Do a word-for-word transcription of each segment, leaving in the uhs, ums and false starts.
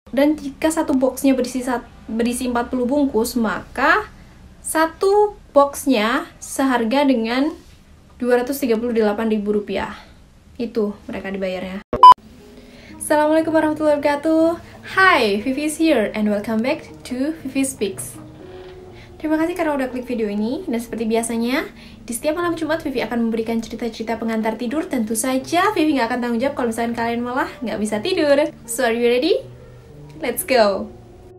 Dan jika satu boxnya berisi, berisi empat puluh bungkus, maka satu boxnya seharga dengan dua ratus tiga puluh delapan ribu rupiah. Itu mereka dibayarnya. Assalamualaikum warahmatullahi wabarakatuh. Hi, Vivi is here and welcome back to Vivi Speaks. Terima kasih karena udah klik video ini. Dan seperti biasanya, di setiap malam Jumat Vivi akan memberikan cerita-cerita pengantar tidur. Tentu saja Vivi nggak akan tanggung jawab kalau misalkan kalian malah nggak bisa tidur. So are you ready? Let's go!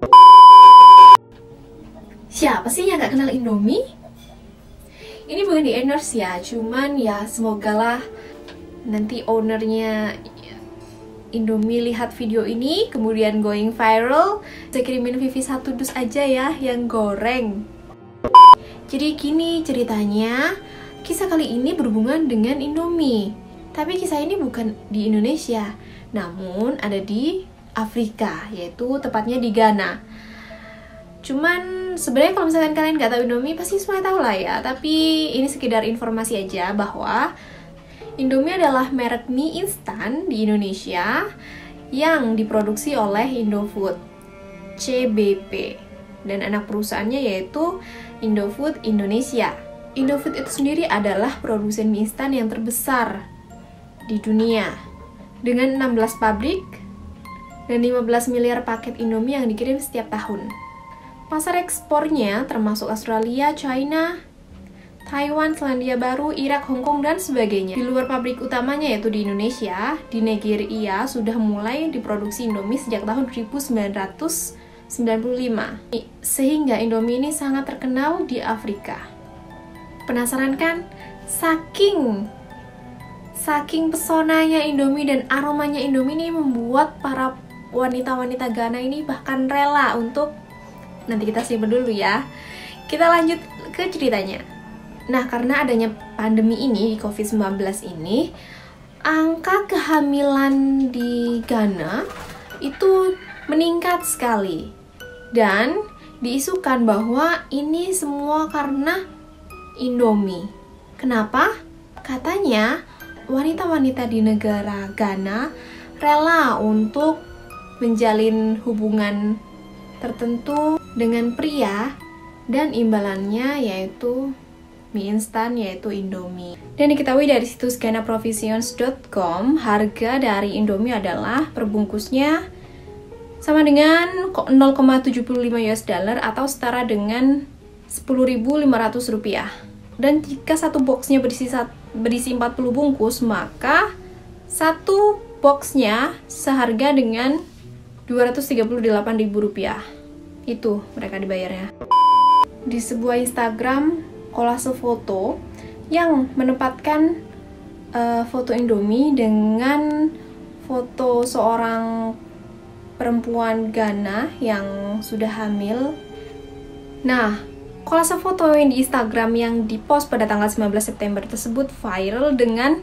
Siapa sih yang nggak kenal Indomie? Ini bukan di endorse ya, cuman ya semogalah nanti ownernya Indomie lihat video ini, kemudian going viral. Saya kirimin Vivi satu dus aja ya, yang goreng. Jadi gini ceritanya, kisah kali ini berhubungan dengan Indomie. Tapi kisah ini bukan di Indonesia, namun ada di Afrika, yaitu tepatnya di Ghana. Cuman sebenarnya kalau misalkan kalian nggak tahu Indomie, pasti semuanya tahu lah ya. Tapi ini sekedar informasi aja bahwa Indomie adalah merek mie instan di Indonesia yang diproduksi oleh Indofood C B P dan anak perusahaannya yaitu Indofood Indonesia. Indofood itu sendiri adalah produsen mie instan yang terbesar di dunia dengan enam belas pabrik dan lima belas miliar paket Indomie yang dikirim setiap tahun. Pasar ekspornya termasuk Australia, China, Taiwan, Selandia Baru, Irak, Hong Kong, dan sebagainya. Di luar pabrik utamanya yaitu di Indonesia, di Nigeria sudah mulai diproduksi Indomie sejak tahun seribu sembilan ratus sembilan puluh lima. Sehingga Indomie ini sangat terkenal di Afrika. Penasaran kan? Saking saking pesonanya Indomie dan aromanya Indomie ini membuat para wanita-wanita Ghana ini bahkan rela untuk, nanti kita simpen dulu ya. Kita lanjut ke ceritanya. Nah, karena adanya pandemi ini, di covid sembilan belas ini, angka kehamilan di Ghana itu meningkat sekali. Dan diisukan bahwa ini semua karena Indomie. Kenapa? Katanya wanita-wanita di negara Ghana rela untuk menjalin hubungan tertentu dengan pria dan imbalannya yaitu mie instan yaitu Indomie. Dan diketahui dari situs ghana provisions dot com, harga dari Indomie adalah perbungkusnya sama dengan nol koma tujuh lima US dollar atau setara dengan sepuluh ribu lima ratus rupiah. Dan jika satu boxnya berisi, berisi empat puluh bungkus, maka satu boxnya seharga dengan dua ratus tiga puluh delapan ribu rupiah. Itu mereka dibayarnya. Di sebuah Instagram kolase foto yang menempatkan uh, foto Indomie dengan foto seorang perempuan Ghana yang sudah hamil. Nah, kolase foto yang di Instagram yang dipost pada tanggal sembilan belas September tersebut viral dengan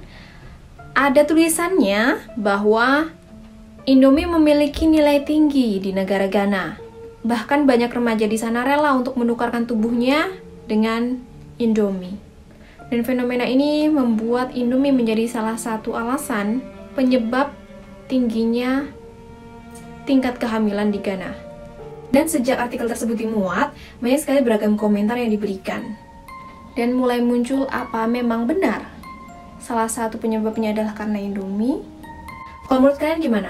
ada tulisannya bahwa Indomie memiliki nilai tinggi di negara Ghana. Bahkan banyak remaja di sana rela untuk menukarkan tubuhnya dengan Indomie. Dan fenomena ini membuat Indomie menjadi salah satu alasan penyebab tingginya tingkat kehamilan di Ghana. Dan sejak artikel tersebut dimuat, banyak sekali beragam komentar yang diberikan. Dan mulai muncul apa memang benar salah satu penyebabnya adalah karena Indomie. Kalau menurut kalian gimana?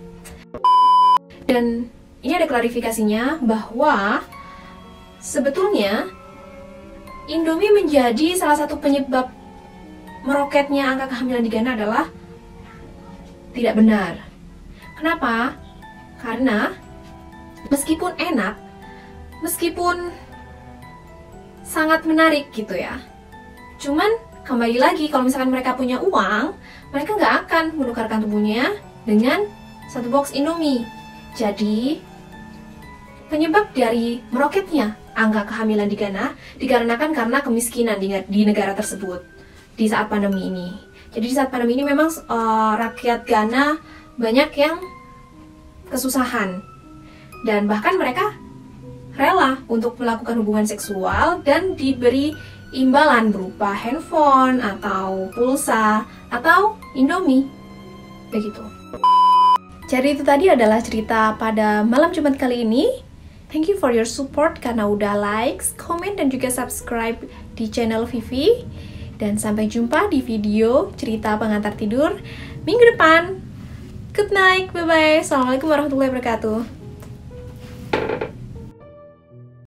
Dan ini ada klarifikasinya bahwa sebetulnya Indomie menjadi salah satu penyebab meroketnya angka kehamilan di Ghana adalah tidak benar. Kenapa? Karena meskipun enak, meskipun sangat menarik gitu ya, cuman kembali lagi kalau misalkan mereka punya uang, mereka nggak akan menukarkan tubuhnya dengan satu box Indomie. Jadi penyebab dari meroketnya angka kehamilan di Ghana dikarenakan karena kemiskinan di, di negara tersebut di saat pandemi ini. Jadi di saat pandemi ini memang uh, rakyat Ghana banyak yang kesusahan dan bahkan mereka rela untuk melakukan hubungan seksual dan diberi imbalan berupa handphone atau pulsa atau Indomie begitu. Jadi itu tadi adalah cerita pada malam Jumat kali ini. Thank you for your support karena udah likes, comment, dan juga subscribe di channel Vivi. Dan sampai jumpa di video cerita pengantar tidur minggu depan. Good night, bye-bye. Assalamualaikum warahmatullahi wabarakatuh.